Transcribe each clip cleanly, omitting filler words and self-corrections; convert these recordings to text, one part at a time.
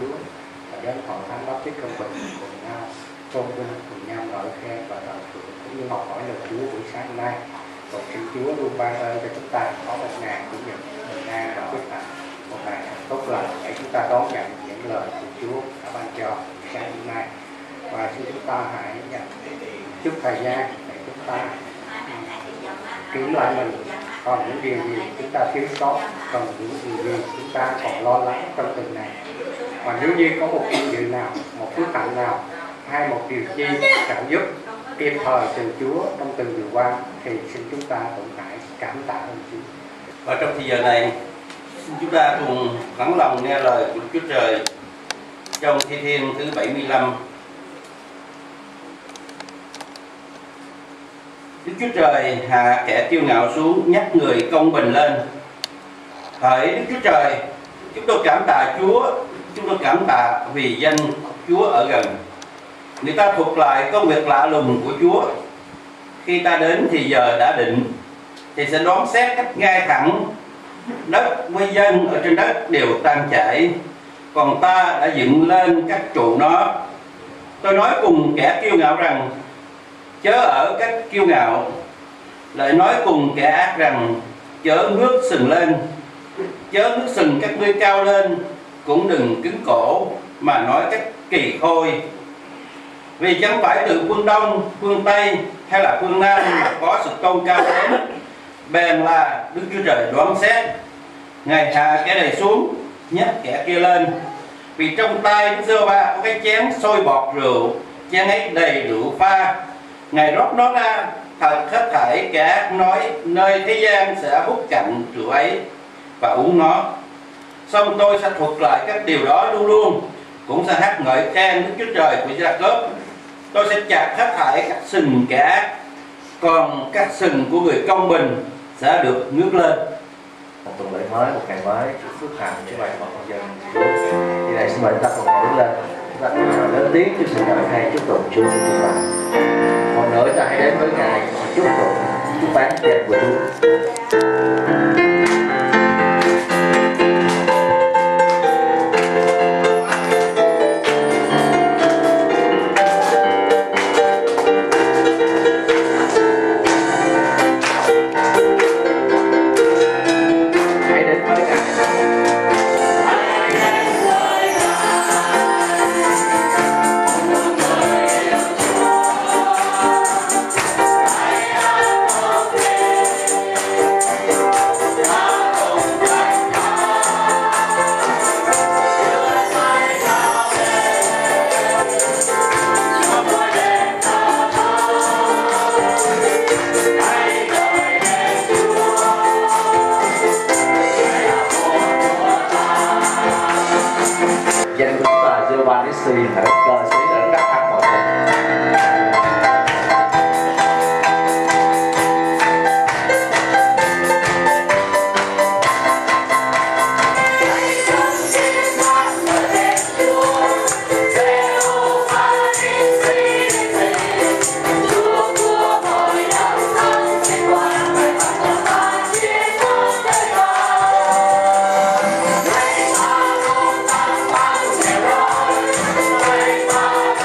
Chúa và đến hội thánh báp tít Công Bình cùng nhau tôn vinh, cùng nhau ngợi khen và thờ phượng cũng như học hỏi lời Chúa buổi sáng nay. Cầu xin Chúa luôn ban ơn cho chúng ta có một ngày chủ nhật bình an và phước hạnh, một ngày tốt lành để chúng ta đón nhận những lời của Chúa đã ban cho sáng hôm nay. Và xin chúng ta hãy dành chút thời gian để chúng ta kiểm lại mình, còn những điều gì chúng ta thiếu sót, còn những điều gì chúng ta còn lo lắng trong tuần này. Và nếu như có một vinh dự nào, một phước hạnh nào hay một điều chi trợ giúp kịp thời từ Chúa trong từng điều qua thì xin chúng ta cũng hãy cảm tạ ơn Chúa. Và trong thời giờ này, xin chúng ta cùng lắng lòng nghe lời của Chúa Trời trong Thi Thiên thứ 75. Đức Chúa Trời hạ kẻ kiêu ngạo xuống, nhắc người công bình lên. Hỡi Đức Chúa Trời, chúng tôi cảm tạ Chúa, chúng tôi cảm tạ vì danh Chúa ở gần. Người ta thuật lại công việc lạ lùng của Chúa. Khi ta đến thì giờ đã định, thì sẽ đoán xét cách ngay thẳng. Đất với dân ở trên đất đều tan chảy, còn ta đã dựng lên các trụ nó. Tôi nói cùng kẻ kiêu ngạo rằng, chớ ở cách kiêu ngạo. Lại nói cùng kẻ ác rằng, chớ ngước sừng lên. Chớ ngước sừng các ngươi cao lên, cũng đừng cứng cổ mà nói cách kỳ khôi. Vì chẳng phải từ phương Đông, phương Tây hay là phương Nam mà có sự công cao đến, bèn là Đức Chúa Trời đoán xét. Ngài hạ kẻ này xuống, nhắc kẻ kia lên. Vì trong tay Đức Giê-hô-va có cái chén sôi bọt rượu, chén ấy đầy rượu pha. Ngài rót nó ra, thật hết thảy kẻ ác nói nơi thế gian sẽ hút cạnh rượu ấy và uống nó. Xong tôi sẽ thuật lại các điều đó luôn luôn, cũng sẽ hát ngợi khen Đức Chúa Trời của Gia-cốp. Tôi sẽ chặt hết thảy các sừng kẻ ác, còn các sừng của người công bình sẽ được ngước lên. Một tuần lễ mới, một ngày mới, chúc phước hạnh cho bài con dân Chúa. Thì này xin mời chúng ta cùng đứng lên, chúng ta cùng lớn tiếng trước sự ngợi khen chúc tụng Chúa của chúng ta. Một nữa ta hãy đến với Ngài chúc tụng, chúc bán danh của Chúa. Danh của chúng ta là Giê-hô-va Nissi, hãy cờ sĩ đã đắc thắng mọi người. Hãy subscribe cho kênh Ghiền Mì Gõ để không bỏ lỡ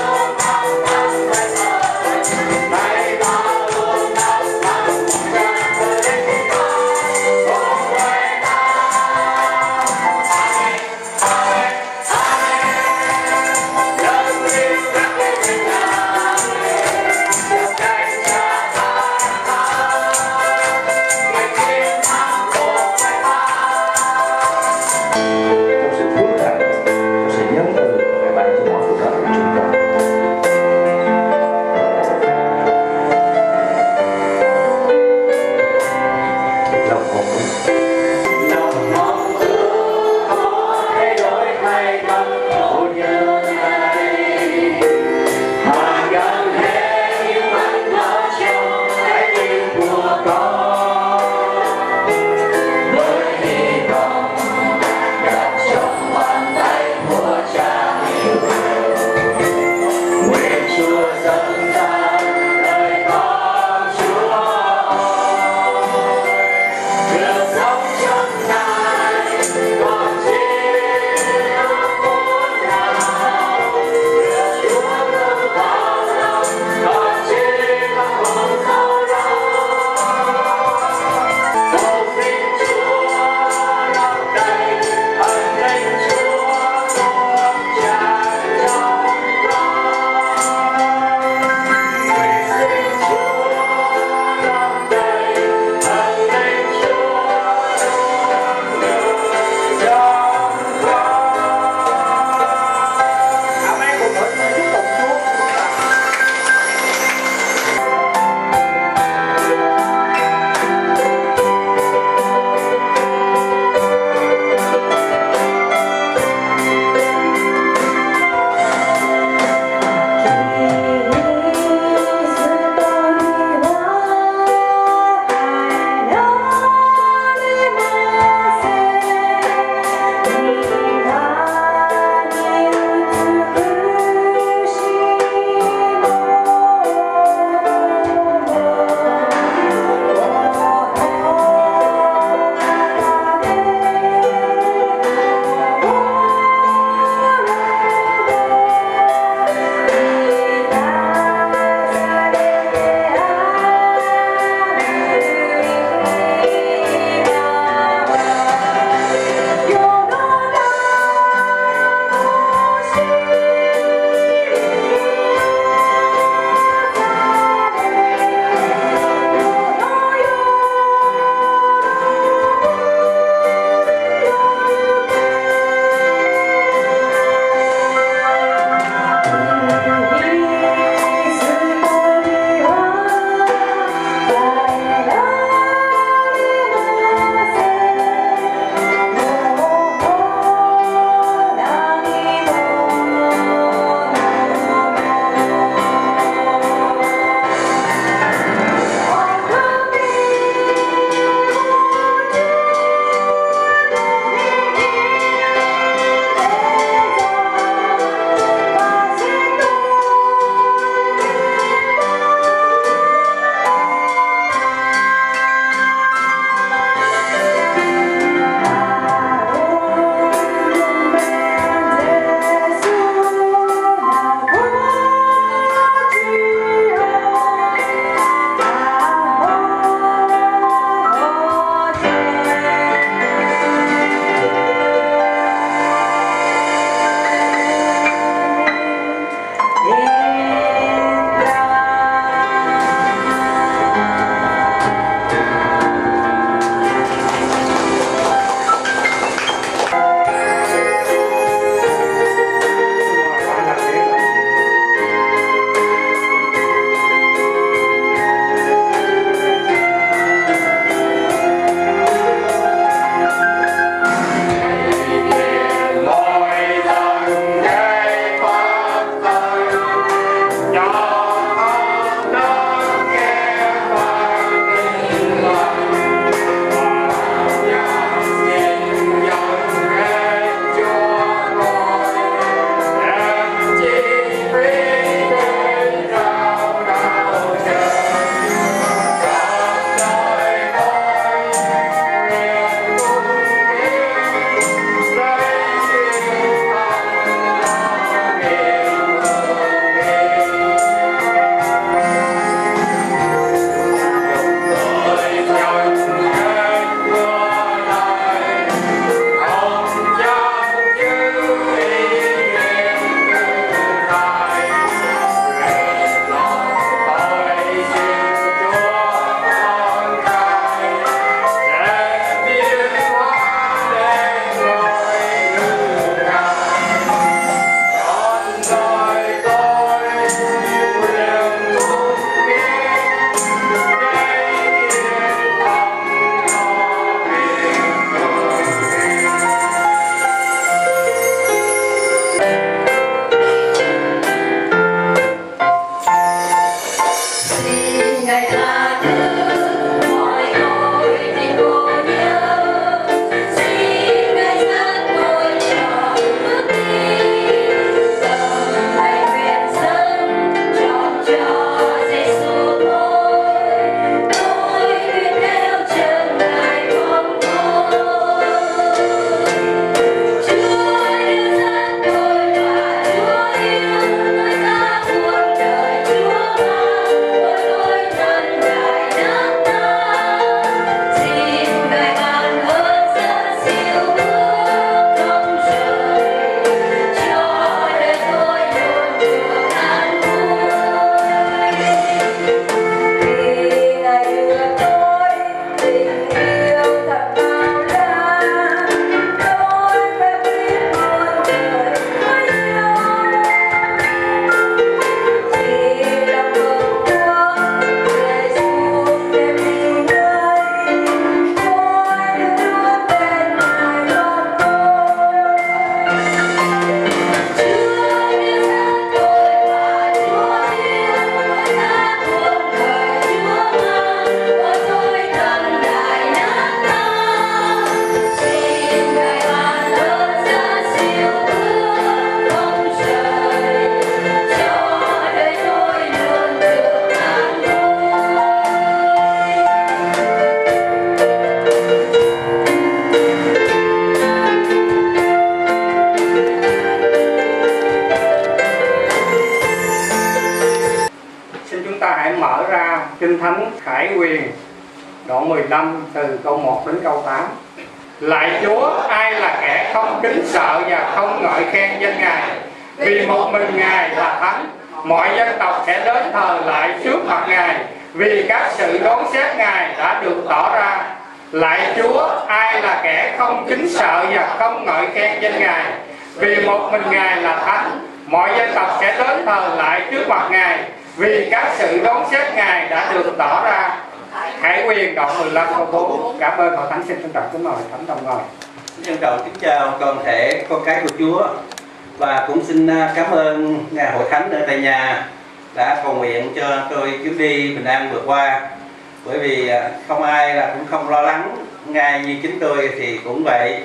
mở ra Kinh Thánh Khải Huyền đoạn 15 từ câu 1 đến câu 8. Lạy Chúa, ai là kẻ không kính sợ và không ngợi khen danh Ngài, vì một mình Ngài là Thánh. Mọi dân tộc sẽ đến thờ lại trước mặt Ngài, vì các sự đoán xét Ngài đã được tỏ ra. Lạy Chúa, ai là kẻ không kính sợ và không ngợi khen danh Ngài, vì một mình Ngài là Thánh. Mọi dân tộc sẽ đến thờ lại trước mặt Ngài, vì các sự đoán xét Ngài đã được tỏ ra. Khải Huyền đoạn 15 câu 4. Cảm ơn Hội Thánh, xin trân trọng kính mời Thánh đồng ngồi. Trân trọng kính chào toàn thể con cái của Chúa, và cũng xin cảm ơn Ngài Hội Thánh ở tại nhà đã cầu nguyện cho tôi chuyến đi bình an vừa qua. Bởi vì không ai là cũng không lo lắng, ngay như chính tôi thì cũng vậy.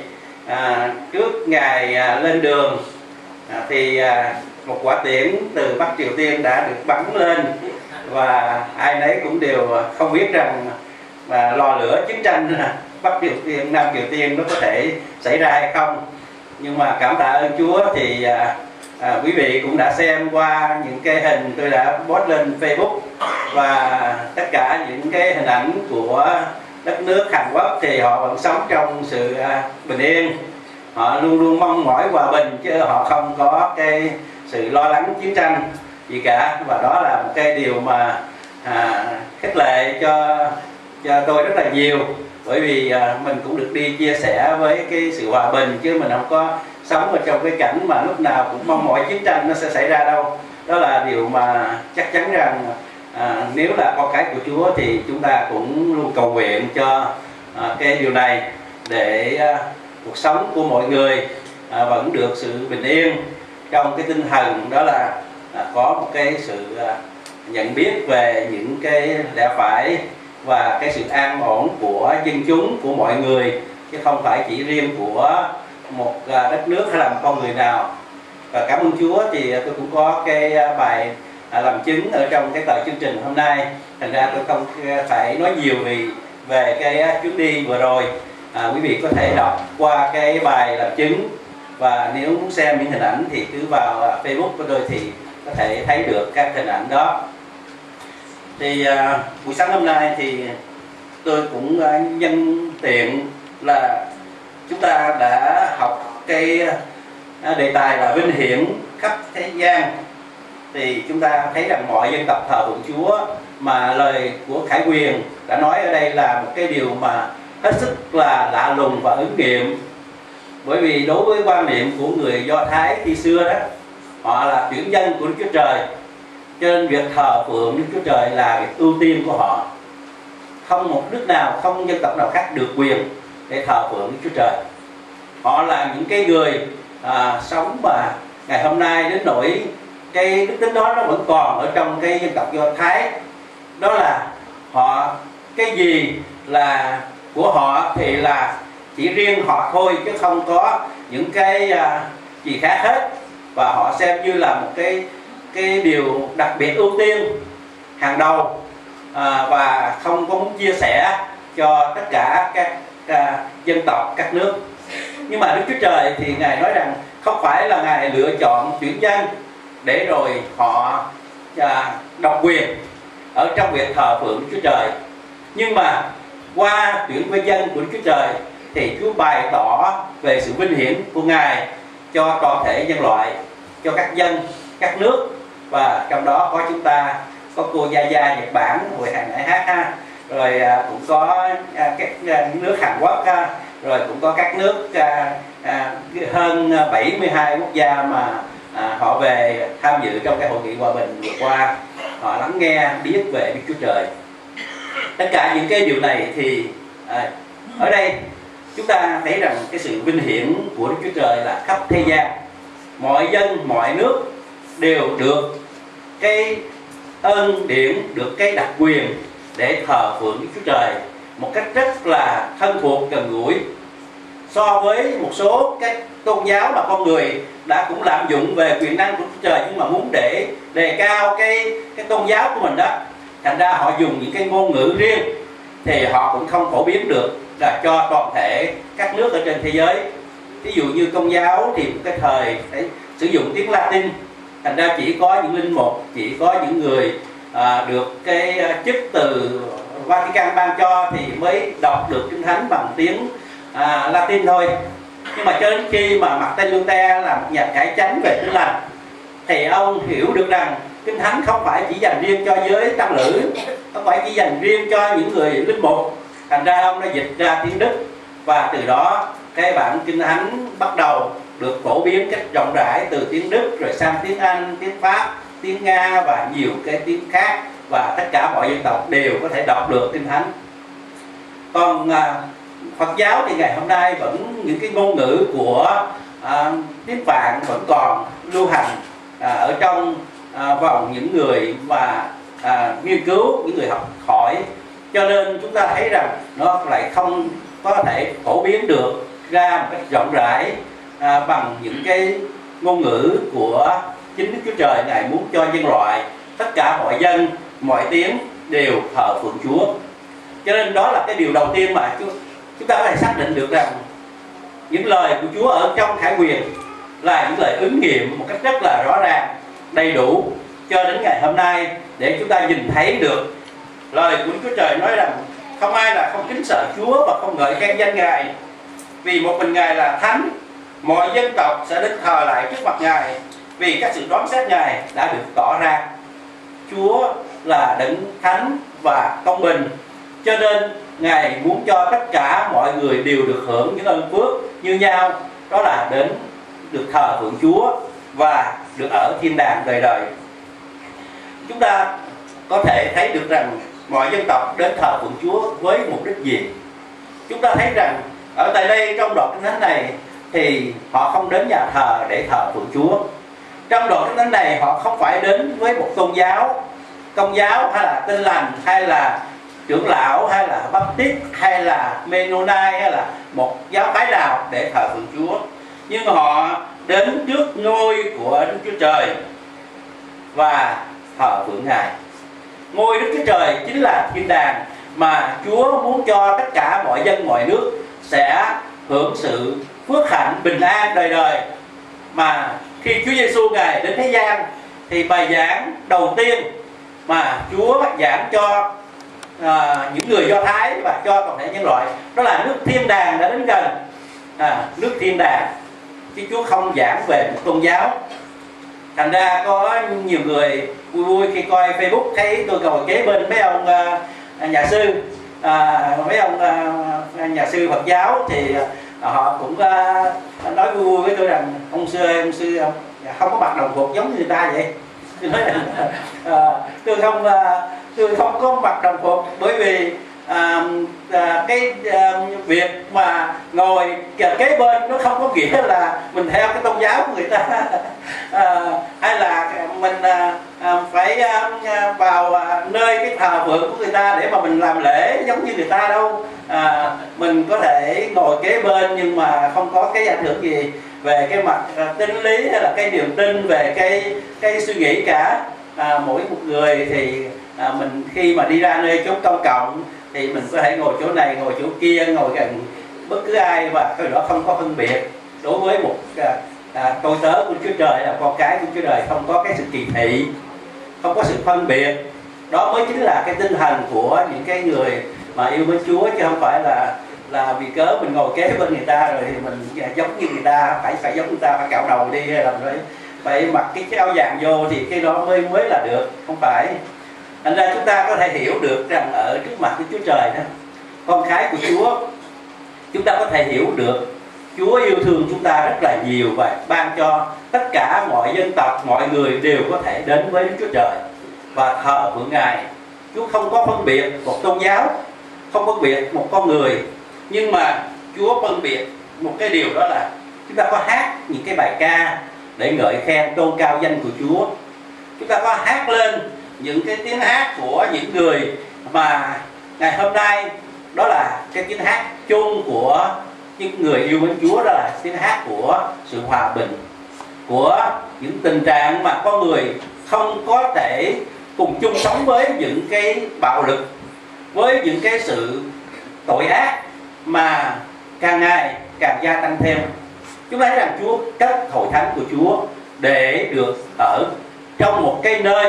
Trước ngày lên đường thì một quả tiễn từ Bắc Triều Tiên đã được bắn lên, và ai nấy cũng đều không biết rằng lò lửa chiến tranh Bắc Triều Tiên, Nam Triều Tiên nó có thể xảy ra hay không. Nhưng mà cảm tạ ơn Chúa thì quý vị cũng đã xem qua những cái hình tôi đã post lên Facebook, và tất cả những cái hình ảnh của đất nước Hàn Quốc thì họ vẫn sống trong sự bình yên. Họ luôn luôn mong mỏi hòa bình, chứ họ không có cái sự lo lắng chiến tranh gì cả. Và đó là một cái điều mà khích lệ cho tôi rất là nhiều. Bởi vì mình cũng được đi chia sẻ với cái sự hòa bình, chứ mình không có sống ở trong cái cảnh mà lúc nào cũng mong mỏi chiến tranh nó sẽ xảy ra đâu. Đó là điều mà chắc chắn rằng nếu là con cái của Chúa thì chúng ta cũng luôn cầu nguyện cho cái điều này, để cuộc sống của mọi người vẫn được sự bình yên, trong cái tinh thần đó là có một cái sự nhận biết về những cái lẽ phải và cái sự an ổn của dân chúng, của mọi người, chứ không phải chỉ riêng của một đất nước hay là một con người nào. Và cảm ơn Chúa thì tôi cũng có cái bài làm chứng ở trong cái tờ chương trình hôm nay. Thành ra tôi không phải nói nhiều về cái chuyến đi vừa rồi. Quý vị có thể đọc qua cái bài làm chứng, và nếu muốn xem những hình ảnh thì cứ vào Facebook của tôi thì có thể thấy được các hình ảnh đó. Thì buổi sáng hôm nay thì tôi cũng nhân tiện là chúng ta đã học cái đề tài là vinh hiển khắp thế gian. Thì chúng ta thấy rằng mọi dân tộc thờ phượng Chúa, mà lời của Khải Huyền đã nói ở đây là một cái điều mà hết sức là lạ lùng và ứng nghiệm. Bởi vì đối với quan niệm của người Do Thái khi xưa đó, họ là chuyển dân của Đức Chúa Trời, cho nên việc thờ phượng Đức Chúa Trời là việc ưu tiên của họ. Không một nước nào, không dân tộc nào khác được quyền để thờ phượng Đức Chúa Trời. Họ là những cái người sống mà ngày hôm nay đến nỗi cái đức tính đó nó vẫn còn ở trong cái dân tộc Do Thái. Đó là họ, cái gì là của họ thì là chỉ riêng họ thôi, chứ không có những cái gì khác hết. Và họ xem như là một cái điều đặc biệt ưu tiên hàng đầu, và không có muốn chia sẻ cho tất cả các dân tộc, các nước. Nhưng mà Đức Chúa Trời thì Ngài nói rằng không phải là Ngài lựa chọn chuyển dân để rồi họ độc quyền ở trong việc thờ phượng Đức Chúa Trời. Nhưng mà qua tuyển dân của Đức Chúa Trời thì Chúa bày tỏ về sự vinh hiển của Ngài cho toàn thể nhân loại, cho các dân, các nước. Và trong đó có chúng ta, có cô Gia Gia Nhật Bản hồi hồi nãy hát ha, rồi cũng có các nước Hàn Quốc ha, rồi cũng có các nước hơn 72 quốc gia mà họ về tham dự trong cái hội nghị hòa bình vừa qua. Họ lắng nghe biết về Đức Chúa Trời. Tất cả những cái điều này thì ở đây chúng ta thấy rằng cái sự vinh hiển của Đức Chúa Trời là khắp thế gian. Mọi dân, mọi nước đều được cái ơn điển, được cái đặc quyền để thờ phượng Đức Chúa Trời một cách rất là thân thuộc, gần gũi. So với một số cái tôn giáo mà con người đã cũng lạm dụng về quyền năng của Chúa Trời, nhưng mà muốn để đề cao cái tôn giáo của mình đó, thành ra họ dùng những cái ngôn ngữ riêng, thì họ cũng không phổ biến được là cho toàn thể các nước ở trên thế giới. Ví dụ như Công giáo thì một cái thời phải sử dụng tiếng Latin, thành ra chỉ có những linh mục, chỉ có những người được cái chức từ Vatican ban cho thì mới đọc được Kinh Thánh bằng tiếng Latin thôi. Nhưng mà cho đến khi mà Martin Luther là một nhà cải chánh về Tin Lành thì ông hiểu được rằng Kinh Thánh không phải chỉ dành riêng cho giới tăng lữ, không phải chỉ dành riêng cho những người linh mục. Thành ra ông đã dịch ra tiếng Đức, và từ đó cái bản Kinh Thánh bắt đầu được phổ biến cách rộng rãi từ tiếng Đức rồi sang tiếng Anh, tiếng Pháp, tiếng Nga và nhiều cái tiếng khác, và tất cả mọi dân tộc đều có thể đọc được Kinh Thánh. Còn Phật giáo thì ngày hôm nay vẫn những cái ngôn ngữ của tiếng Phạn vẫn còn lưu hành ở trong vòng những người mà nghiên cứu, những người học hỏi, cho nên chúng ta thấy rằng nó lại không có thể phổ biến được ra một cách rộng rãi bằng những cái ngôn ngữ của chính Đức Chúa Trời. Ngài muốn cho nhân loại, tất cả mọi dân, mọi tiếng đều thờ phượng Chúa. Cho nên đó là cái điều đầu tiên mà chúng ta có thể xác định được rằng những lời của Chúa ở trong Khải Huyền là những lời ứng nghiệm một cách rất là rõ ràng, đầy đủ cho đến ngày hôm nay, để chúng ta nhìn thấy được lời của Chúa Trời nói rằng không ai là không kính sợ Chúa và không ngợi khen danh Ngài, vì một mình Ngài là thánh, mọi dân tộc sẽ đến thờ lại trước mặt Ngài, vì các sự đoán xét Ngài đã được tỏ ra. Chúa là đấng thánh và công bình, cho nên Ngài muốn cho tất cả mọi người đều được hưởng những ơn phước như nhau, đó là đến được thờ phượng Chúa và được ở thiên đàng đời đời. Chúng ta có thể thấy được rằng mọi dân tộc đến thờ phượng Chúa với mục đích gì? Chúng ta thấy rằng ở tại đây trong đoạn Kinh Thánh này thì họ không đến nhà thờ để thờ phượng Chúa. Trong đoạn Kinh Thánh này họ không phải đến với một tôn giáo, Công giáo hay là Tin Lành hay là trưởng lão hay là Baptist hay là Mennonite hay là một giáo phái nào để thờ phượng Chúa, nhưng họ đến trước ngôi của Đức Chúa Trời và thờ phượng Ngài. Ngôi Đức Chúa Trời chính là thiên đàng mà Chúa muốn cho tất cả mọi dân mọi nước sẽ hưởng sự phước hạnh bình an đời đời. Mà khi Chúa Giêsu Ngài đến thế gian thì bài giảng đầu tiên mà Chúa giảng cho những người Do Thái và cho toàn thể nhân loại, đó là nước thiên đàng đã đến gần. Nước thiên đàng, chứ Chúa không giảng về một tôn giáo. Thành ra có nhiều người vui vui khi coi Facebook thấy tôi ngồi kế bên mấy ông nhà sư, mấy ông nhà sư Phật giáo, thì họ cũng nói vui vui với tôi rằng ông sư không có mặc đồng phục giống như người ta vậy. Tôi nói tôi không có mặc đồng phục, bởi vì cái việc mà ngồi kế bên nó không có nghĩa là mình theo cái tôn giáo của người ta, hay là mình phải vào nơi cái thờ phượng của người ta để mà mình làm lễ giống như người ta đâu. Mình có thể ngồi kế bên nhưng mà không có cái ảnh hưởng gì về cái mặt tín lý hay là cái niềm tin về cái suy nghĩ cả. Mỗi một người thì mình khi mà đi ra nơi chốn công cộng thì mình có thể ngồi chỗ này, ngồi chỗ kia, ngồi gần bất cứ ai, và cái đó không có phân biệt. Đối với một tôi tớ của Chúa Trời, là con cái của Chúa Trời, không có cái sự kỳ thị, không có sự phân biệt. Đó mới chính là cái tinh thần của những cái người mà yêu mến Chúa, chứ không phải là vì cớ mình ngồi kế bên người ta rồi thì mình giống như người ta, phải giống người ta, phải cạo đầu đi, hay là phải mặc cái áo vàng vô thì cái đó mới là được, không phải. Thành ra chúng ta có thể hiểu được rằng ở trước mặt của Chúa Trời đó, con cái của Chúa, chúng ta có thể hiểu được Chúa yêu thương chúng ta rất là nhiều và ban cho tất cả mọi dân tộc, mọi người đều có thể đến với Đức Chúa Trời và thờ phượng Ngài. Chúa không có phân biệt một tôn giáo, không phân biệt một con người, nhưng mà Chúa phân biệt một cái điều, đó là chúng ta có hát những cái bài ca để ngợi khen tôn cao danh của Chúa. Chúng ta có hát lên những cái tiếng hát của những người mà ngày hôm nay, đó là cái tiếng hát chung của những người yêu mến Chúa, đó là tiếng hát của sự hòa bình, của những tình trạng mà con người không có thể cùng chung sống với những cái bạo lực, với những cái sự tội ác mà càng ngày càng gia tăng thêm. Chúng ta thấy rằng Chúa cất hội thánh của Chúa để được ở trong một cái nơi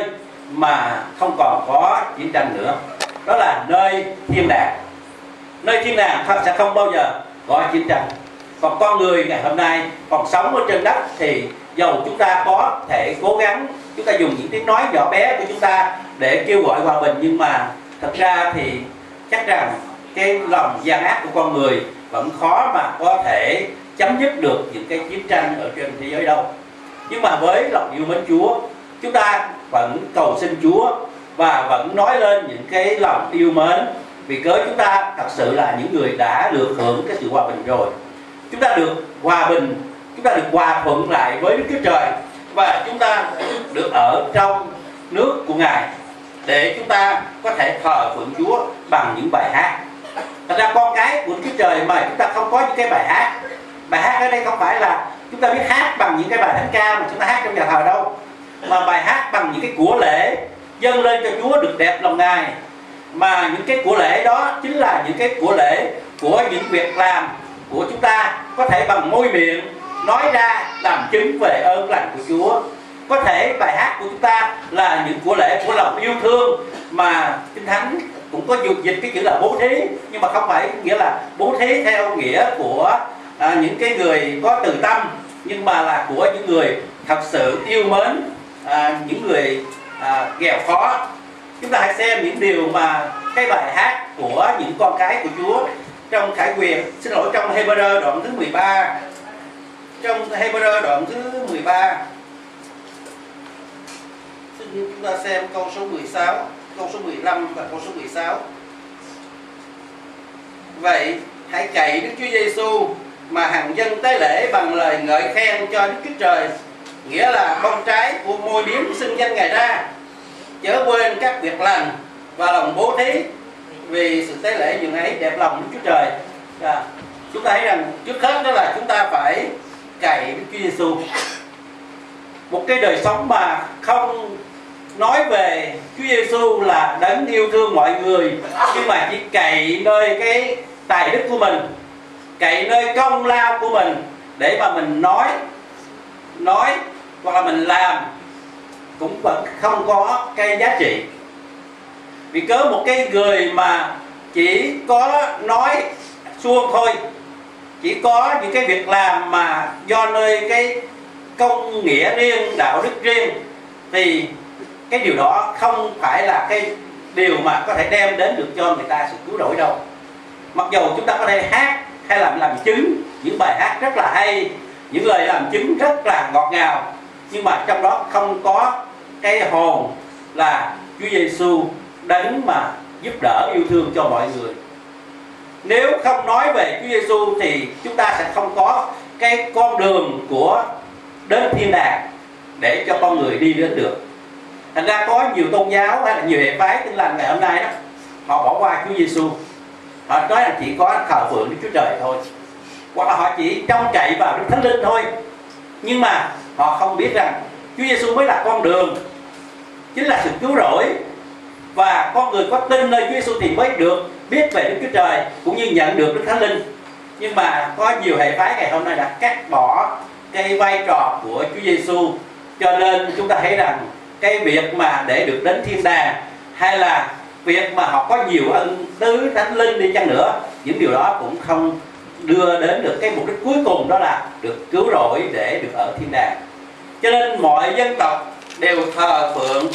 mà không còn có chiến tranh nữa. Đó là nơi thiên đàng. Nơi thiên đàng sẽ không bao giờ có chiến tranh. Còn con người ngày hôm nay còn sống ở trên đất thì dầu chúng ta có thể cố gắng, chúng ta dùng những tiếng nói nhỏ bé của chúng ta để kêu gọi hòa bình, nhưng mà thật ra thì chắc rằng cái lòng gian ác của con người vẫn khó mà có thể chấm dứt được những cái chiến tranh ở trên thế giới đâu. Nhưng mà với lòng yêu mến Chúa, chúng ta vẫn cầu xin Chúa và vẫn nói lên những cái lòng yêu mến, vì cớ chúng ta thật sự là những người đã được hưởng cái sự hòa bình rồi. Chúng ta được hòa bình, chúng ta được hòa thuận lại với Đức Chúa Trời, và chúng ta được ở trong nước của Ngài để chúng ta có thể thờ phượng Chúa bằng những bài hát. Thật ra con cái của Đức Chúa Trời mà chúng ta không có những cái bài hát. Bài hát ở đây không phải là chúng ta biết hát bằng những cái bài thánh ca mà chúng ta hát trong nhà thờ đâu, mà bài hát bằng những cái của lễ dâng lên cho Chúa được đẹp lòng Ngài. Mà những cái của lễ đó chính là những cái của lễ của những việc làm của chúng ta, có thể bằng môi miệng nói ra làm chứng về ơn lành của Chúa. Có thể bài hát của chúng ta là những của lễ của lòng yêu thương, mà Kinh Thánh cũng có dịch cái chữ là bố thí, nhưng mà không phải nghĩa là bố thí theo nghĩa của những cái người có từ tâm, nhưng mà là của những người thật sự yêu mến những người nghèo khó. Chúng ta hãy xem những điều mà cái bài hát của những con cái của Chúa trong Khải Huyền, trong Hebrew đoạn thứ 13. Trong Hebrew đoạn thứ 13, xin chúng ta xem câu số 16, câu số 15 và câu số 16. Vậy hãy cậy Đức Chúa Giêsu mà hằng dân tế lễ bằng lời ngợi khen cho Đức Chúa Trời, nghĩa là bông trái của môi miếng xưng danh Ngài ra. Chớ quên các việc lành và lòng bố thí, vì sự tế lễ dường ấy đẹp lòng Đức Chúa Trời. Chúng ta thấy rằng trước hết đó là chúng ta phải cậy Đức Chúa Giêsu. Một cái đời sống mà không nói về Chúa Giêsu là đấng yêu thương mọi người, nhưng mà chỉ cậy nơi cái tài đức của mình, cậy nơi công lao của mình để mà mình nói hoặc là mình làm, cũng vẫn không có cái giá trị. Vì cớ một cái người mà chỉ có nói suông thôi, chỉ có những cái việc làm mà do nơi cái công nghĩa riêng, đạo đức riêng, thì cái điều đó không phải là cái điều mà có thể đem đến được cho người ta sự cứu rỗi đâu. Mặc dù chúng ta có thể hát hay làm chứng những bài hát rất là hay, những lời làm chứng rất là ngọt ngào, nhưng mà trong đó không có cái hồn là Chúa Giêsu đấng mà giúp đỡ yêu thương cho mọi người. Nếu không nói về Chúa Giêsu thì chúng ta sẽ không có cái con đường của đến thiên đàng để cho con người đi đến được. Thành ra có nhiều tôn giáo hay là nhiều hệ phái Tin Lành ngày hôm nay đó, họ bỏ qua Chúa Giêsu. Họ nói là chỉ có thờ phượng Đức Chúa Trời thôi, hoặc là họ chỉ trông cậy vào Đức Thánh Linh thôi. Nhưng mà họ không biết rằng Chúa Giêsu mới là con đường, chính là sự cứu rỗi, và con người có tin nơi Chúa Giêsu thì mới được biết về Đức Chúa Trời cũng như nhận được Đức Thánh Linh. Nhưng mà có nhiều hệ phái ngày hôm nay đã cắt bỏ cái vai trò của Chúa Giêsu, cho nên chúng ta thấy rằng cái việc mà để được đến thiên đàng, hay là việc mà họ có nhiều ân tứ Thánh Linh đi chăng nữa, những điều đó cũng không đưa đến được cái mục đích cuối cùng, đó là được cứu rỗi để được ở thiên đàng. Cho nên mọi dân tộc đều thờ phượng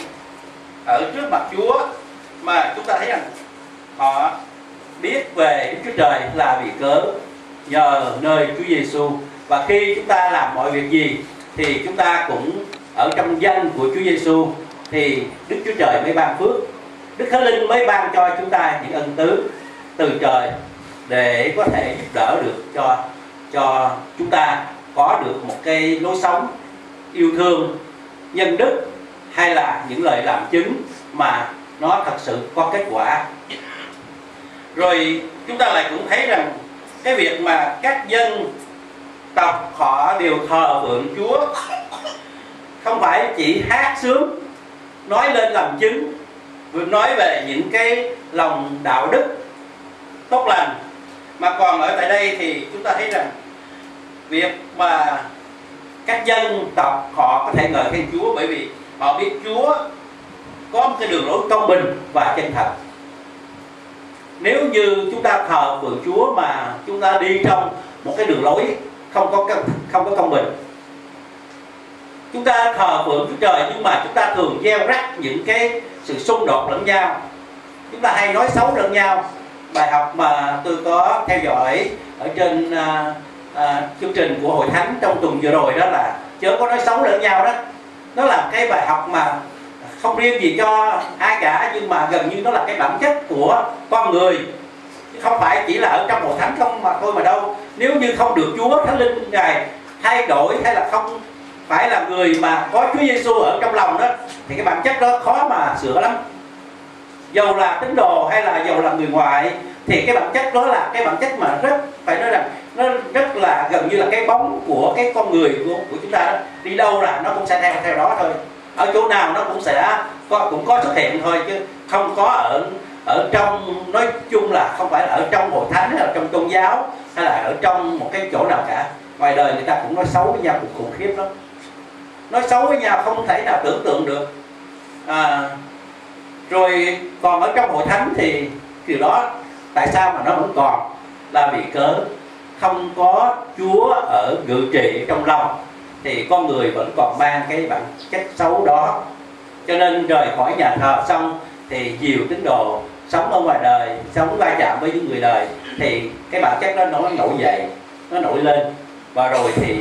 ở trước mặt Chúa, mà chúng ta thấy rằng họ biết về Đức Chúa Trời là vì cớ nhờ nơi Chúa Giêsu. Và khi chúng ta làm mọi việc gì thì chúng ta cũng ở trong danh của Chúa Giêsu, thì Đức Chúa Trời mới ban phước, Đức Thánh Linh mới ban cho chúng ta những ân tứ từ trời để có thể giúp đỡ được cho chúng ta có được một cái lối sống yêu thương, nhân đức, hay là những lời làm chứng mà nó thật sự có kết quả. Rồi chúng ta lại cũng thấy rằng cái việc mà các dân tộc họ đều thờ phượng Chúa không phải chỉ hát sướng, nói lên làm chứng, vừa nói về những cái lòng đạo đức tốt lành, mà còn ở tại đây thì chúng ta thấy rằng việc mà các dân tộc họ có thể ngợi khen Chúa bởi vì họ biết Chúa có một cái đường lối công bình và chân thật. Nếu như chúng ta thờ phượng Chúa mà chúng ta đi trong một cái đường lối không có công bình, chúng ta thờ phượng Chúa Trời nhưng mà chúng ta thường gieo rắc những cái sự xung đột lẫn nhau, chúng ta hay nói xấu lẫn nhau. Bài học mà tôi có theo dõi ở trên chương trình của Hội Thánh trong tuần vừa rồi đó là chớ có nói xấu lẫn nhau đó. Nó là cái bài học mà không riêng gì cho ai cả, nhưng mà gần như nó là cái bản chất của con người, không phải chỉ là ở trong Hội Thánh không mà thôi mà đâu. Nếu như không được Chúa Thánh Linh Ngài thay đổi, hay là không phải là người mà có Chúa Giêsu ở trong lòng đó, thì cái bản chất đó khó mà sửa lắm. Dầu là tín đồ hay là dầu là người ngoại, thì cái bản chất đó là cái bản chất mà rất, phải nói rằng nó rất là gần như là cái bóng của cái con người của chúng ta đó. Đi đâu là nó cũng sẽ theo đó thôi, ở chỗ nào nó cũng có xuất hiện thôi, chứ không có ở trong, nói chung là không phải là ở trong Hội Thánh hay là trong tôn giáo hay là ở trong một cái chỗ nào cả. Ngoài đời người ta cũng nói xấu với nhau cũng khủng khiếp lắm, nói xấu với nhau không thể nào tưởng tượng được. Rồi còn ở trong Hội Thánh thì điều đó tại sao mà nó vẫn còn, là vì cớ không có Chúa ở ngự trị trong lòng, thì con người vẫn còn mang cái bản chất xấu đó. Cho nên rời khỏi nhà thờ xong thì nhiều tín đồ sống ở ngoài đời, sống va chạm với những người đời, thì cái bản chất đó nó nổi dậy, nó nổi lên, và rồi thì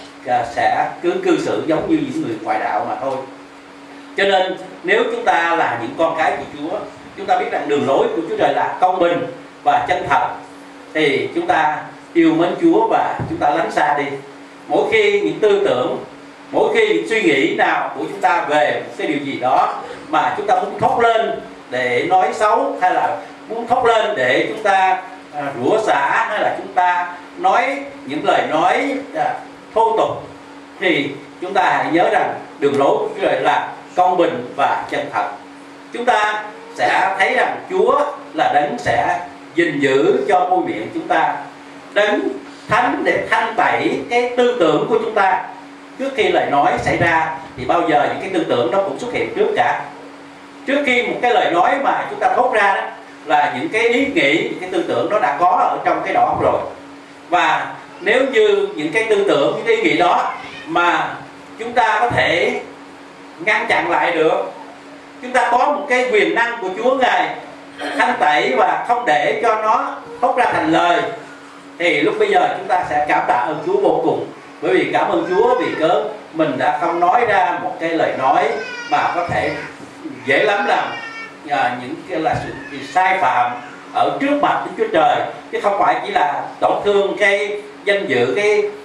sẽ cứ cư xử giống như những người ngoại đạo mà thôi. Cho nên nếu chúng ta là những con cái của Chúa, chúng ta biết rằng đường lối của Chúa Trời là công bình và chân thật, thì chúng ta yêu mến Chúa và chúng ta lánh xa đi. Mỗi khi những tư tưởng, mỗi khi những suy nghĩ nào của chúng ta về một cái điều gì đó mà chúng ta muốn thốt lên để nói xấu, hay là muốn thốt lên để chúng ta rủa xả, hay là chúng ta nói những lời nói thô tục, thì chúng ta hãy nhớ rằng đường lối của Chúa Trời là công bình và chân thật. Chúng ta sẽ thấy rằng Chúa là đấng sẽ gìn giữ cho môi miệng chúng ta, đấng thánh để thanh tẩy cái tư tưởng của chúng ta. Trước khi lời nói xảy ra thì bao giờ những cái tư tưởng đó cũng xuất hiện trước cả. Trước khi một cái lời nói mà chúng ta thốt ra đó, là những cái ý nghĩ, những cái tư tưởng đó đã có ở trong cái đầu óc rồi. Và nếu như những cái tư tưởng, những cái ý nghĩ đó mà chúng ta có thể ngăn chặn lại được, chúng ta có một cái quyền năng của Chúa Ngài thanh tẩy và không để cho nó thốt ra thành lời, thì lúc bây giờ chúng ta sẽ cảm tạ ơn Chúa vô cùng. Bởi vì cảm ơn Chúa vì cớ mình đã không nói ra một cái lời nói mà có thể dễ lắm làm những cái là sự sai phạm ở trước mặt Đức Chúa Trời, chứ không phải chỉ là tổn thương cái danh dự,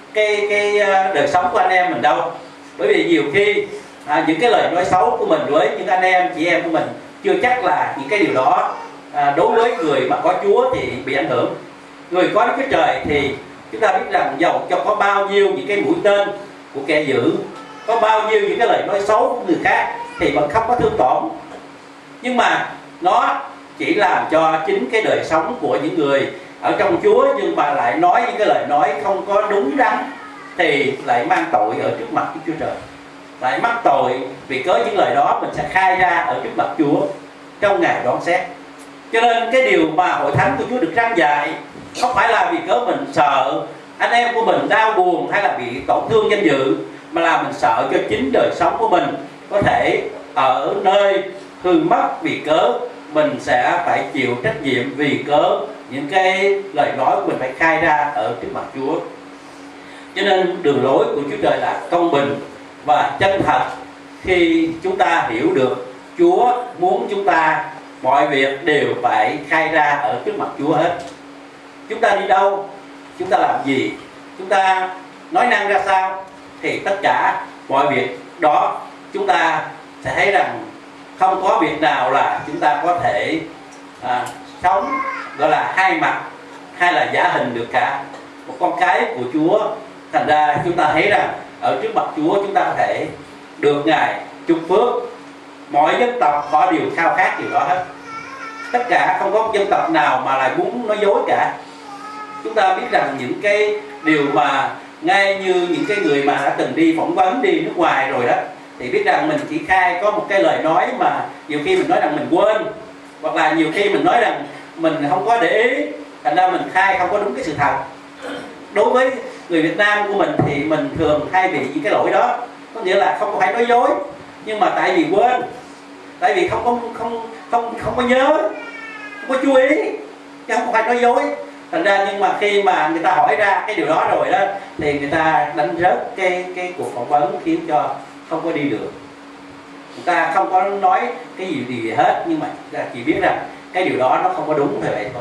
cái đời sống của anh em mình đâu. Bởi vì nhiều khi những cái lời nói xấu của mình với những anh em chị em của mình chưa chắc là những cái điều đó đối với người mà có Chúa thì bị ảnh hưởng. Người có Đức Chúa Trời thì chúng ta biết rằng dầu cho có bao nhiêu những cái mũi tên của kẻ dữ, có bao nhiêu những cái lời nói xấu của người khác thì vẫn không có thương tổn, nhưng mà nó chỉ làm cho chính cái đời sống của những người ở trong Chúa nhưng mà lại nói những cái lời nói không có đúng đắn thì lại mang tội ở trước mặt Đức Chúa Trời, lại mắc tội vì cớ những lời đó mình sẽ khai ra ở trước mặt Chúa trong ngày đoán xét. Cho nên cái điều mà Hội Thánh của Chúa được răn dạy không phải là vì cớ mình sợ anh em của mình đau buồn hay là bị tổn thương danh dự, mà là mình sợ cho chính đời sống của mình có thể ở nơi hư mất vì cớ mình sẽ phải chịu trách nhiệm vì cớ những cái lời nói của mình phải khai ra ở trước mặt Chúa. Cho nên đường lối của Chúa Trời là công bình và chân thật. Khi chúng ta hiểu được Chúa muốn chúng ta mọi việc đều phải khai ra ở trước mặt Chúa hết. Chúng ta đi đâu, chúng ta làm gì, chúng ta nói năng ra sao, thì tất cả mọi việc đó chúng ta sẽ thấy rằng không có việc nào là chúng ta có thể sống gọi là hai mặt hay là giả hình được cả. Một con cái của Chúa, thành ra chúng ta thấy rằng ở trước mặt Chúa chúng ta có thể được Ngài chúc phước. Mọi dân tộc họ đều khao khát điều đó hết. Tất cả không có dân tộc nào mà lại muốn nói dối cả. Chúng ta biết rằng những cái điều mà ngay như những cái người mà đã từng đi phỏng vấn đi nước ngoài rồi đó, thì biết rằng mình chỉ khai có một cái lời nói mà nhiều khi mình nói rằng mình quên, hoặc là nhiều khi mình nói rằng mình không có để ý, thành ra mình khai không có đúng cái sự thật. Đối với người Việt Nam của mình thì mình thường hay bị những cái lỗi đó, có nghĩa là không phải nói dối, nhưng mà tại vì quên, tại vì không có nhớ, không có chú ý, chứ không phải nói dối. Thành ra nhưng mà khi mà người ta hỏi ra cái điều đó rồi đó thì người ta đánh rớt cái cuộc phỏng vấn, khiến cho không có đi được. Người ta không có nói cái gì hết, nhưng mà người ta chỉ biết rằng cái điều đó nó không có đúng như vậy thôi.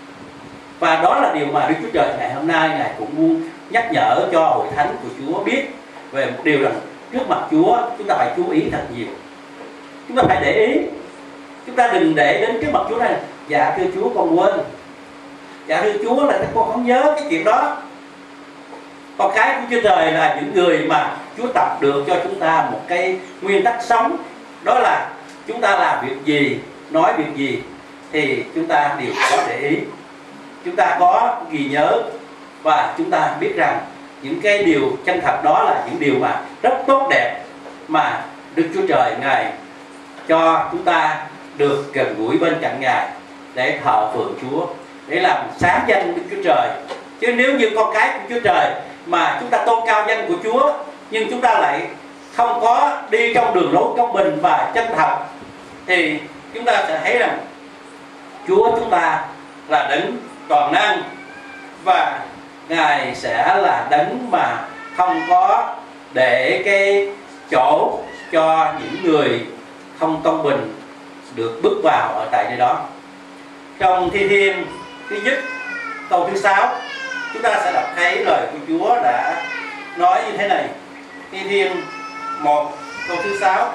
Và đó là điều mà Đức Chúa Trời ngày hôm nay Ngài cũng muốn nhắc nhở cho hội thánh của Chúa biết về một điều rằng trước mặt Chúa chúng ta phải chú ý thật nhiều. Chúng ta phải để ý. Chúng ta đừng để đến trước mặt Chúa này: dạ thưa Chúa con quên, dạ thưa Chúa là con không nhớ cái chuyện đó. Con cái của Chúa Trời là những người mà Chúa tập được cho chúng ta một cái nguyên tắc sống, đó là chúng ta làm việc gì, nói việc gì thì chúng ta đều có để ý, chúng ta có ghi nhớ, và chúng ta biết rằng những cái điều chân thật đó là những điều mà rất tốt đẹp mà Đức Chúa Trời Ngài cho chúng ta được gần gũi bên cạnh Ngài để thờ phượng Chúa, để làm sáng danh Đức Chúa Trời. Chứ nếu như con cái của Chúa Trời mà chúng ta tôn cao danh của Chúa, nhưng chúng ta lại không có đi trong đường lối công bình và chân thật, thì chúng ta sẽ thấy rằng Chúa chúng ta là đấng toàn năng, và Ngài sẽ là đấng mà không có để cái chỗ cho những người không công bình được bước vào ở tại nơi đó. Trong Thi Thiên thứ nhất câu thứ 6, chúng ta sẽ đọc thấy lời của Chúa đã nói như thế này. Thi Thiên 1 câu thứ 6: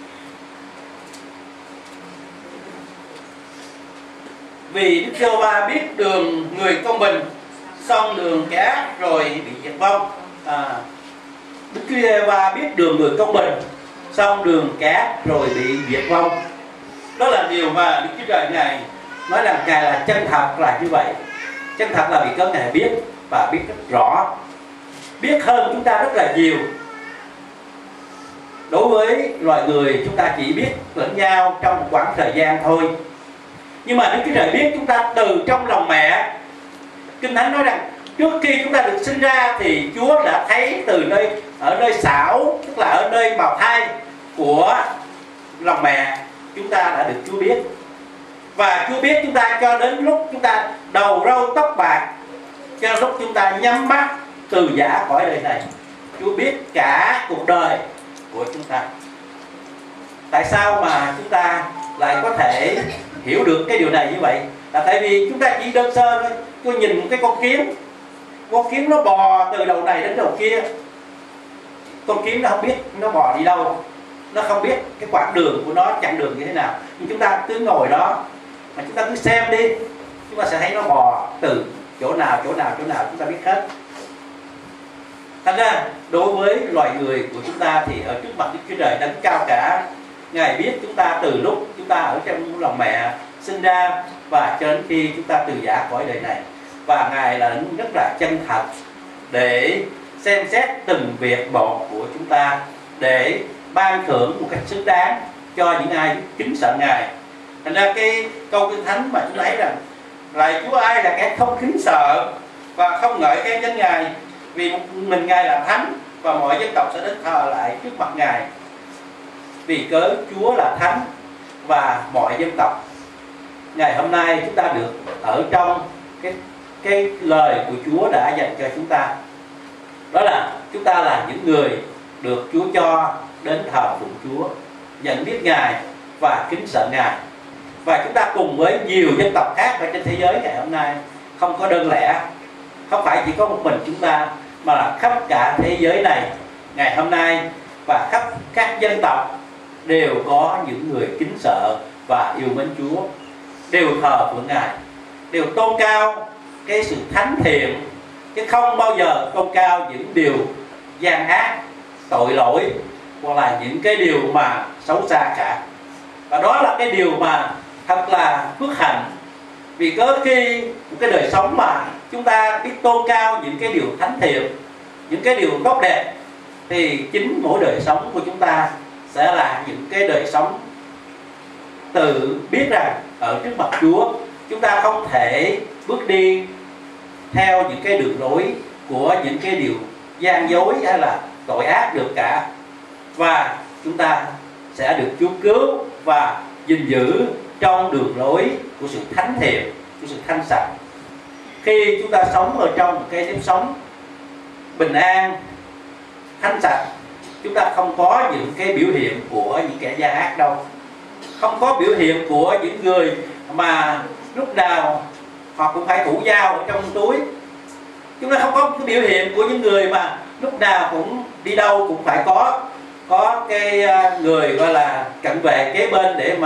vì Đức Giê-hô-va biết đường người công bình, xong đường kẻ ác rồi bị diệt vong. Đức Chúa Giê-hô-va biết đường người công bình, xong đường kẻ ác rồi bị diệt vong. Đó là điều mà Đức Chúa Trời Ngài nói rằng Ngài là chân thật là như vậy. Chân thật là vì có Ngài biết, và biết rất rõ, biết hơn chúng ta rất là nhiều. Đối với loài người, chúng ta chỉ biết lẫn nhau trong một khoảng thời gian thôi, nhưng mà Đức Chúa Trời biết chúng ta từ trong lòng mẹ. Kinh Thánh nói rằng trước khi chúng ta được sinh ra thì Chúa đã thấy ở nơi xảo, tức là ở nơi bào thai của lòng mẹ, chúng ta đã được Chúa biết. Và Chúa biết chúng ta cho đến lúc chúng ta đầu râu tóc bạc, cho đến lúc chúng ta nhắm mắt từ giã khỏi đời này. Chúa biết cả cuộc đời của chúng ta. Tại sao mà chúng ta lại có thể hiểu được cái điều này như vậy? Là tại vì chúng ta chỉ đơn sơ thôi. Tôi nhìn một cái con kiến nó bò từ đầu này đến đầu kia. Con kiến nó không biết nó bò đi đâu, nó không biết cái quãng đường của nó, chặng đường như thế nào. Nhưng chúng ta cứ ngồi đó mà chúng ta cứ xem đi, chúng ta sẽ thấy nó bò từ chỗ nào chúng ta biết hết. Thành ra đối với loài người của chúng ta thì ở trước mặt Đức Chúa Trời đấng cao cả, Ngài biết chúng ta từ lúc chúng ta ở trong lòng mẹ sinh ra và cho đến khi chúng ta từ giã khỏi đời này. Và Ngài là đấng rất là chân thật để xem xét từng việc một của chúng ta, để ban thưởng một cách xứng đáng cho những ai kính sợ Ngài. Thành ra cái câu Kinh Thánh mà chúng ta thấy rằng lại Chúa ai là kẻ không kính sợ và không ngợi khen danh Ngài, vì một mình Ngài là thánh và mọi dân tộc sẽ đến thờ lại trước mặt Ngài. Vì cớ Chúa là thánh và mọi dân tộc. Ngày hôm nay chúng ta được ở trong cái lời của Chúa đã dành cho chúng ta. Đó là chúng ta là những người được Chúa cho đến thờ phượng Chúa, nhận biết Ngài và kính sợ Ngài. Và chúng ta cùng với nhiều dân tộc khác ở trên thế giới ngày hôm nay, không có đơn lẻ, không phải chỉ có một mình chúng ta, mà là khắp cả thế giới này ngày hôm nay, và khắp các dân tộc đều có những người kính sợ và yêu mến Chúa, đều thờ phượng Ngài, đều tôn cao cái sự thánh thiện, chứ không bao giờ tôn cao những điều gian ác, tội lỗi, hoặc là những cái điều mà xấu xa cả. Và đó là cái điều mà thật là phước hạnh. Vì có khi một cái đời sống mà chúng ta biết tôn cao những cái điều thánh thiện, những cái điều tốt đẹp, thì chính mỗi đời sống của chúng ta sẽ là những cái đời sống tự biết rằng ở trước mặt Chúa chúng ta không thể bước đi theo những cái đường lối của những cái điều gian dối hay là tội ác được cả, và chúng ta sẽ được Chúa cứu và gìn giữ trong đường lối của sự thánh thiện, của sự thanh sạch. Khi chúng ta sống ở trong một cái nếp sống bình an, thanh sạch, chúng ta không có những cái biểu hiện của những kẻ gian ác đâu, không có biểu hiện của những người mà lúc nào họ cũng phải thủ dao ở trong túi. Chúng ta không có cái biểu hiện của những người mà lúc nào cũng đi đâu cũng phải có cái người gọi là cận vệ kế bên để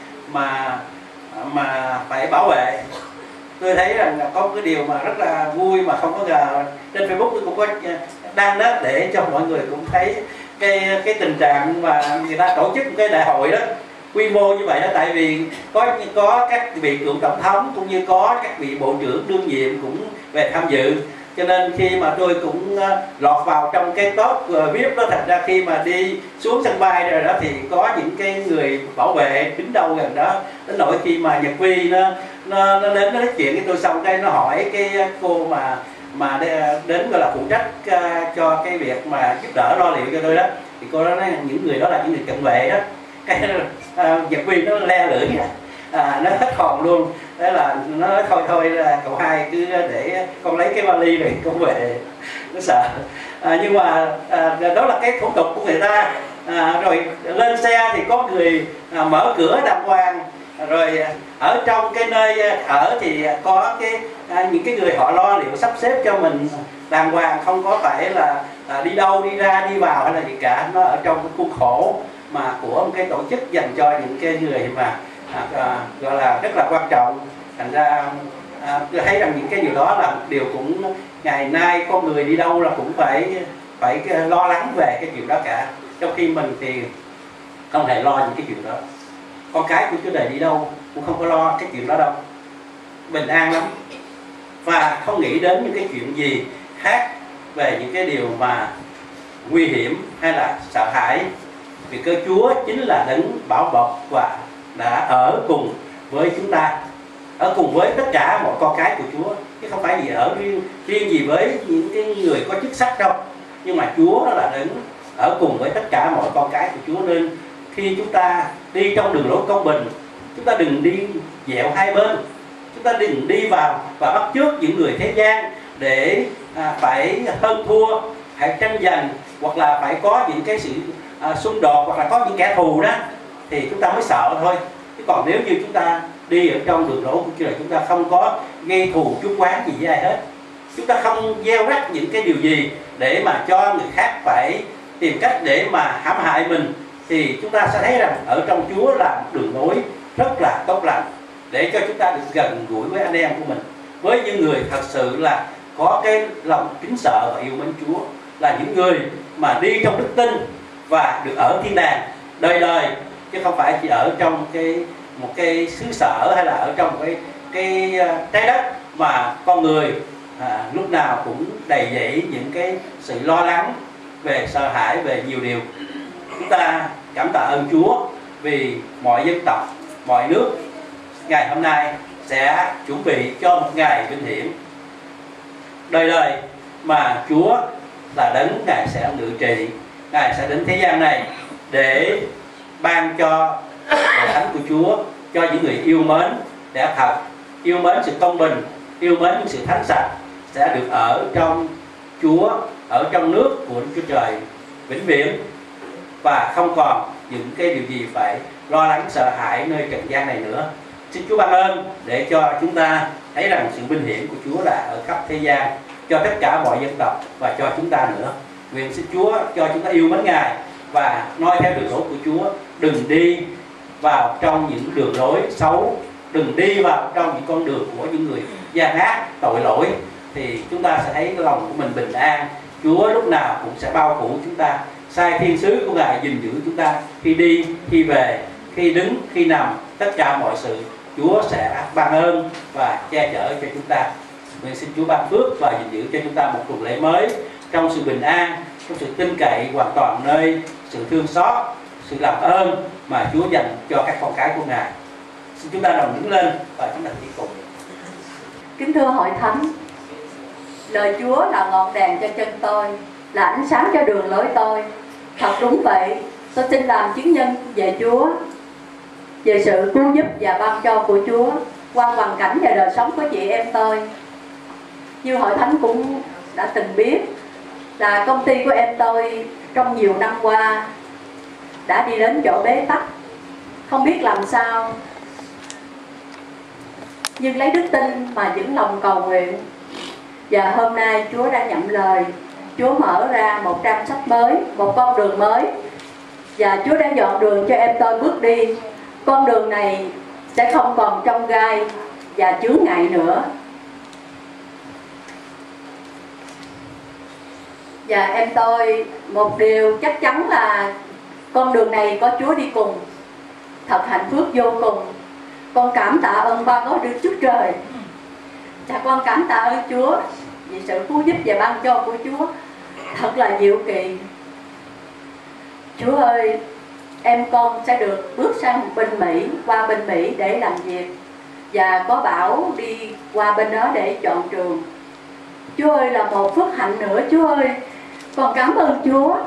mà phải bảo vệ. Tôi thấy rằng có cái điều mà rất là vui mà không có ngờ trên Facebook tôi cũng có đăng đó để cho mọi người cũng thấy cái tình trạng mà người ta tổ chức một cái đại hội đó quy mô như vậy đó, tại vì có các vị cựu tổng thống cũng như có các vị bộ trưởng đương nhiệm cũng về tham dự, cho nên khi mà tôi cũng lọt vào trong cái top VIP đó, thành ra khi mà đi xuống sân bay rồi đó thì có những cái người bảo vệ đứng đâu gần đó, đến nỗi khi mà Nhật Vi nó đến nó nói chuyện với tôi xong cái nó hỏi cái cô mà đến gọi là phụ trách cho cái việc mà giúp đỡ lo liệu cho tôi đó, thì cô đó nói những người đó là những người cận vệ đó. Cái Nhật Vi nó le lưỡi nó hết hồn luôn, thế là nó nói thôi là cậu hai cứ để con lấy cái vali này con về, nó sợ. Nhưng mà đó là cái thủ tục của người ta. Rồi lên xe thì có người mở cửa đàng hoàng, rồi ở trong cái nơi ở thì có những cái người họ lo liệu sắp xếp cho mình đàng hoàng, không có phải là đi đâu đi ra đi vào hay là gì cả. Nó ở trong cái khuôn khổ mà của một cái tổ chức dành cho những cái người mà gọi là rất là quan trọng. Thành ra tôi thấy rằng những cái điều đó là một điều cũng ngày nay con người đi đâu là cũng phải lo lắng về cái chuyện đó cả, trong khi mình thì không hề lo những cái chuyện đó. Con cái của Chúa Trời đi đâu cũng không có lo cái chuyện đó đâu, bình an lắm, và không nghĩ đến những cái chuyện gì khác về những cái điều mà nguy hiểm hay là sợ hãi, vì cơ Chúa chính là đấng bảo bọc và đã ở cùng với chúng ta, ở cùng với tất cả mọi con cái của Chúa, chứ không phải gì ở riêng gì với những cái người có chức sắc đâu. Nhưng mà Chúa đó là đấng ở cùng với tất cả mọi con cái của Chúa, nên khi chúng ta đi trong đường lối công bình, chúng ta đừng đi dẹo hai bên, chúng ta đừng đi vào và bắt chước những người thế gian để phải hơn thua, phải tranh giành, hoặc là phải có những cái sự xung đột, hoặc là có những kẻ thù đó thì chúng ta mới sợ thôi. Chứ còn nếu như chúng ta đi ở trong đường lối của Chúa, chúng ta không có gây thù chuốc oán gì với ai hết, chúng ta không gieo rắc những cái điều gì để mà cho người khác phải tìm cách để mà hãm hại mình, thì chúng ta sẽ thấy rằng ở trong Chúa là một đường lối rất là tốt lành để cho chúng ta được gần gũi với anh em của mình, với những người thật sự là có cái lòng kính sợ và yêu mến Chúa, là những người mà đi trong đức tin và được ở thiên đàng đời đời, chứ không phải chỉ ở trong một cái xứ sở hay là ở trong cái trái đất mà con người lúc nào cũng đầy dẫy những cái sự lo lắng về sợ hãi về nhiều điều. Chúng ta cảm tạ ơn Chúa vì mọi dân tộc, mọi nước ngày hôm nay sẽ chuẩn bị cho một ngày vinh hiển đời đời mà Chúa là đấng Ngài sẽ ngự trị, Ngài sẽ đến thế gian này để ban cho hội thánh của Chúa, cho những người yêu mến lẽ thật, yêu mến sự công bình, yêu mến những sự thánh sạch, sẽ được ở trong Chúa, ở trong nước của Chúa Trời vĩnh viễn, và không còn những cái điều gì phải lo lắng sợ hãi nơi trần gian này nữa. Xin Chúa ban ơn để cho chúng ta thấy rằng sự vinh hiển của Chúa là ở khắp thế gian, cho tất cả mọi dân tộc và cho chúng ta nữa. Nguyện xin Chúa cho chúng ta yêu mến Ngài và noi theo đường lối của Chúa, đừng đi vào trong những đường lối xấu, đừng đi vào trong những con đường của những người gian ác, tội lỗi, thì chúng ta sẽ thấy lòng của mình bình an. Chúa lúc nào cũng sẽ bao phủ chúng ta, sai thiên sứ của Ngài gìn giữ chúng ta khi đi, khi về, khi đứng, khi nằm, tất cả mọi sự Chúa sẽ ban ơn và che chở cho chúng ta. Nguyện xin Chúa ban phước và gìn giữ cho chúng ta một tuần lễ mới trong sự bình an, trong sự tin cậy hoàn toàn nơi sự thương xót, sự làm ơn mà Chúa dành cho các con cái của Ngài. Xin chúng ta đồng đứng lên và chúng ta đi cùng. Kính thưa hội thánh, lời Chúa là ngọn đèn cho chân tôi, là ánh sáng cho đường lối tôi. Thật đúng vậy, tôi xin làm chứng nhân về Chúa, về sự cứu giúp và ban cho của Chúa qua hoàn cảnh và đời sống của chị em tôi. Như hội thánh cũng đã từng biết là công ty của em tôi trong nhiều năm qua đã đi đến chỗ bế tắc, không biết làm sao. Nhưng lấy đức tin mà vững lòng cầu nguyện, và hôm nay Chúa đã nhậm lời. Chúa mở ra một trang sách mới, một con đường mới, và Chúa đã dọn đường cho em tôi bước đi. Con đường này sẽ không còn chông gai và chướng ngại nữa. Và em tôi một điều chắc chắn là con đường này có Chúa đi cùng, thật hạnh phúc vô cùng. Con cảm tạ ơn ba gói Đức Chúa Trời, và con cảm tạ ơn Chúa vì sự cứu giúp và ban cho của Chúa thật là diệu kỳ. Chúa ơi, em con sẽ được bước sang bên Mỹ, qua bên Mỹ để làm việc, và có bảo đi qua bên đó để chọn trường. Chúa ơi, là một phước hạnh nữa. Chúa ơi, con cảm ơn Chúa.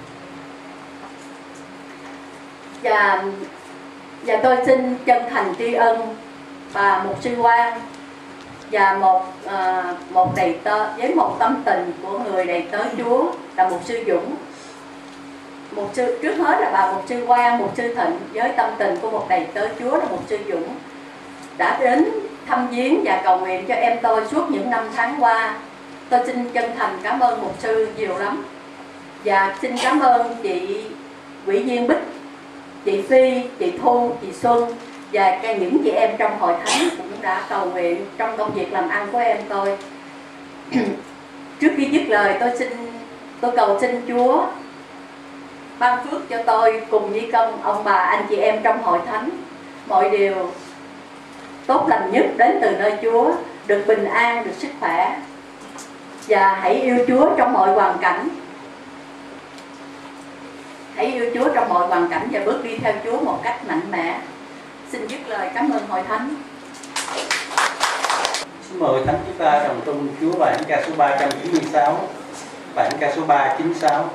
Và tôi xin chân thành tri ân bà mục sư Quang và một đầy tớ, với một tâm tình của người đầy tớ Chúa là mục sư Dũng. Mục sư trước hết là bà mục sư Quang, mục sư Thịnh, với tâm tình của một đầy tớ Chúa là mục sư Dũng, đã đến thăm viếng và cầu nguyện cho em tôi suốt những năm tháng qua. Tôi xin chân thành cảm ơn mục sư nhiều lắm, và xin cảm ơn chị ủy viên Bích, chị Phi, chị Thu, chị Xuân và những chị em trong hội thánh cũng đã cầu nguyện trong công việc làm ăn của em tôi. Trước khi dứt lời, tôi cầu xin Chúa ban phước cho tôi cùng với ông bà anh chị em trong hội thánh mọi điều tốt lành nhất đến từ nơi Chúa, được bình an, được sức khỏe, và hãy yêu Chúa trong mọi hoàn cảnh. Hãy yêu Chúa trong mọi hoàn cảnh và bước đi theo Chúa một cách mạnh mẽ. Xin dứt lời cảm ơn hội thánh. Xin mời hội thánh chúng ta đồng tung Chúa bài thánh ca số 396, bài thánh ca số 396.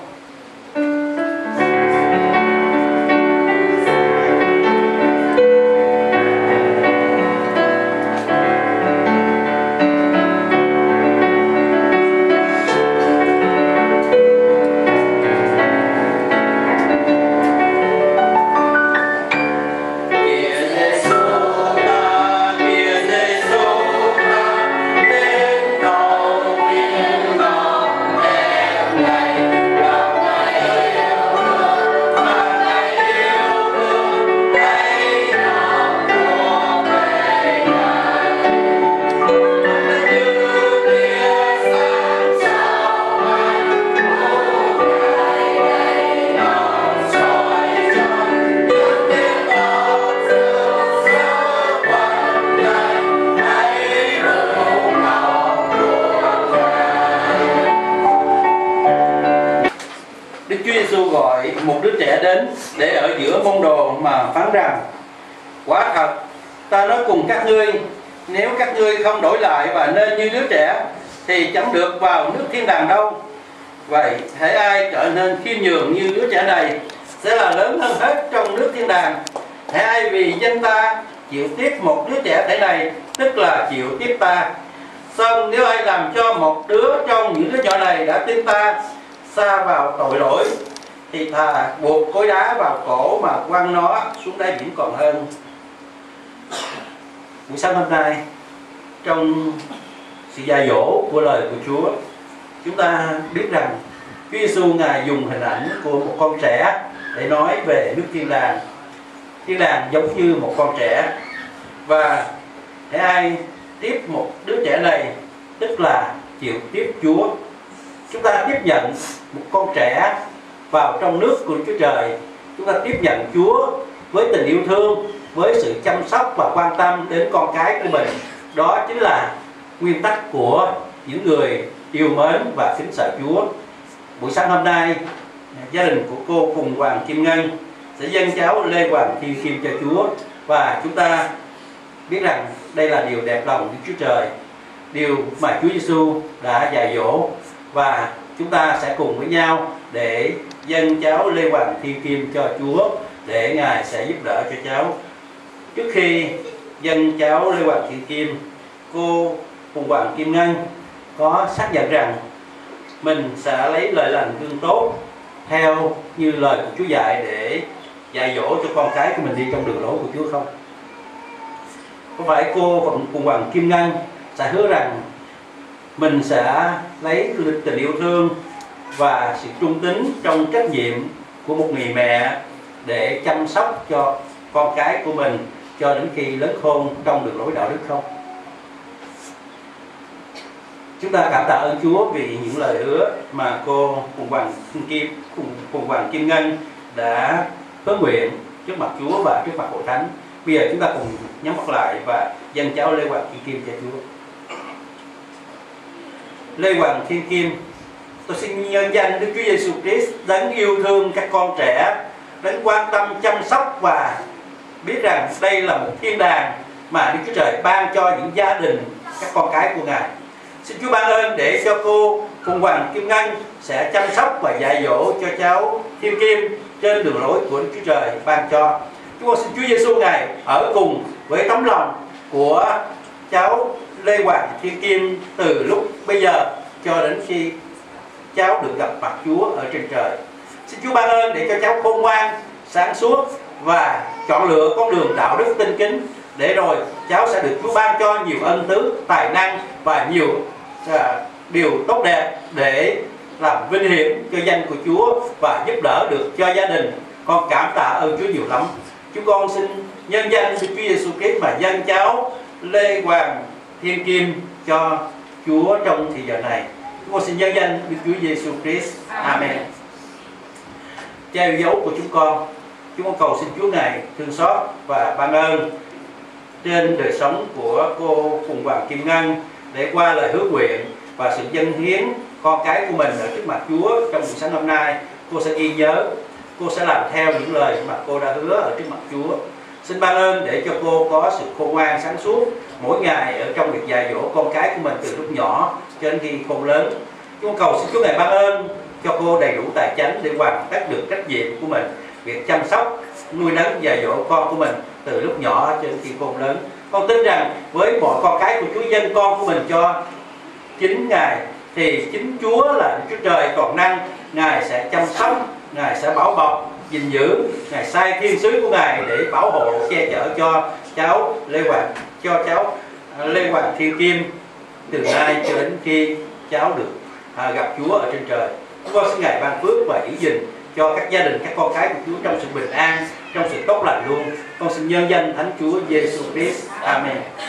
Một đứa trẻ đến để ở giữa môn đồ mà phán rằng: quả thật ta nói cùng các ngươi, nếu các ngươi không đổi lại và nên như đứa trẻ thì chẳng được vào nước thiên đàng đâu. Vậy hễ ai trở nên khiêm nhường như đứa trẻ này sẽ là lớn hơn hết trong nước thiên đàng. Hễ ai vì danh ta chịu tiếp một đứa trẻ thế này, tức là chịu tiếp ta. Xong nếu ai làm cho một đứa trong những đứa nhỏ này đã tin ta sa vào tội lỗi, thì thà buộc khối đá vào cổ mà quăng nó xuống đáy biển còn hơn. Buổi sáng hôm nay, trong sự dạy dỗ của lời của Chúa, chúng ta biết rằng Chúa Giêsu Ngài dùng hình ảnh của một con trẻ để nói về nước thiên đàng. Thiên đàng giống như một con trẻ, và hễ ai tiếp một đứa trẻ này, tức là chịu tiếp Chúa. Chúng ta tiếp nhận một con trẻ vào trong nước của Chúa Trời. Chúng ta tiếp nhận Chúa với tình yêu thương, với sự chăm sóc và quan tâm đến con cái của mình. Đó chính là nguyên tắc của những người yêu mến và kính sợ Chúa. Buổi sáng hôm nay, gia đình của cô cùng Hoàng Kim Ngân sẽ dâng cháu Lê Hoàng Thiên Kim cho Chúa. Và chúng ta biết rằng đây là điều đẹp lòng Đức Chúa Trời, điều mà Chúa Giêsu đã dạy dỗ, và chúng ta sẽ cùng với nhau để dâng cháu Lê Hoàng Thiên Kim cho Chúa, để Ngài sẽ giúp đỡ cho cháu. Trước khi dâng cháu Lê Hoàng Thiên Kim, cô Phùng Hoàng Kim Ngân có xác nhận rằng mình sẽ lấy lời lành gương tốt theo như lời của Chúa dạy để dạy dỗ cho con cái của mình đi trong đường lối của Chúa không? Có phải cô Phùng Hoàng Kim Ngân sẽ hứa rằng mình sẽ lấy tình yêu thương và sự trung tín trong trách nhiệm của một người mẹ để chăm sóc cho con cái của mình cho đến khi lớn khôn trong đường lối đạo đức không? Chúng ta cảm tạ ơn Chúa vì những lời hứa mà cô Phùng Hoàng Kim Ngân đã hứa nguyện trước mặt Chúa và trước mặt Hội Thánh. Bây giờ chúng ta cùng nhắm mắt lại và dâng cháu Lê Hoàng Thiên Kim cho Chúa. Lê Hoàng Thiên Kim, tôi xin nhân danh Đức Chúa Giêsu Christ, đấng yêu thương các con trẻ, đấng quan tâm chăm sóc và biết rằng đây là một thiên đàng mà Đức Chúa Trời ban cho những gia đình các con cái của Ngài. Xin Chúa ban ơn để cho cô Phùng Hoàng Kim Ngân sẽ chăm sóc và dạy dỗ cho cháu Thiên Kim trên đường lối của Đức Chúa Trời ban cho. Chúng con xin Chúa Giêsu Ngài ở cùng với tấm lòng của cháu Lê Hoàng Thiên Kim từ lúc bây giờ cho đến khi cháu được gặp mặt Chúa ở trên trời. Xin Chúa ban ơn để cho cháu khôn ngoan, sáng suốt và chọn lựa con đường đạo đức tinh kính, để rồi cháu sẽ được Chúa ban cho nhiều ân tứ, tài năng và nhiều điều tốt đẹp để làm vinh hiển cho danh của Chúa và giúp đỡ được cho gia đình. Con cảm tạ ơn Chúa nhiều lắm. Chúng con xin nhân danh Đức Chúa Giêsu Christ mà dâng cháu Lê Hoàng Thiên Kim cho Chúa trong thời giờ này. Chúng con xin nhân danh Đức Chúa Giêsu Christ. Amen. Cha yêu dấu của chúng con cầu xin Chúa Ngài thương xót và ban ơn trên đời sống của cô Phùng Hoàng Kim Ngân, để qua lời hứa nguyện và sự dâng hiến con cái của mình ở trước mặt Chúa trong buổi sáng hôm nay, cô sẽ ghi nhớ, cô sẽ làm theo những lời mà cô đã hứa ở trước mặt Chúa. Xin ban ơn để cho cô có sự khôn ngoan sáng suốt mỗi ngày ở trong việc dạy dỗ con cái của mình từ lúc nhỏ cho đến khi khôn lớn. Chúng cầu xin Chúa Ngài ban ơn cho cô đầy đủ tài chánh để hoàn tất được trách nhiệm của mình, việc chăm sóc, nuôi nấng, dạy dỗ con của mình từ lúc nhỏ cho đến khi khôn lớn. Con tin rằng với mọi con cái của Chúa dâng con của mình cho chính Ngài, thì chính Chúa là Đức Chúa Trời toàn năng, Ngài sẽ chăm sóc, Ngài sẽ bảo bọc, gìn giữ, Ngài sai thiên sứ của Ngài để bảo hộ, che chở cho cháu Lê Hoàng Thiên Kim từ nay cho đến khi cháu được gặp Chúa ở trên trời. Chúng con xin Ngài ban phước và giữ gìn cho các gia đình, các con cái của Chúa trong sự bình an, trong sự tốt lành luôn. Con xin nhân danh Thánh Chúa Giêsu Christ. Amen.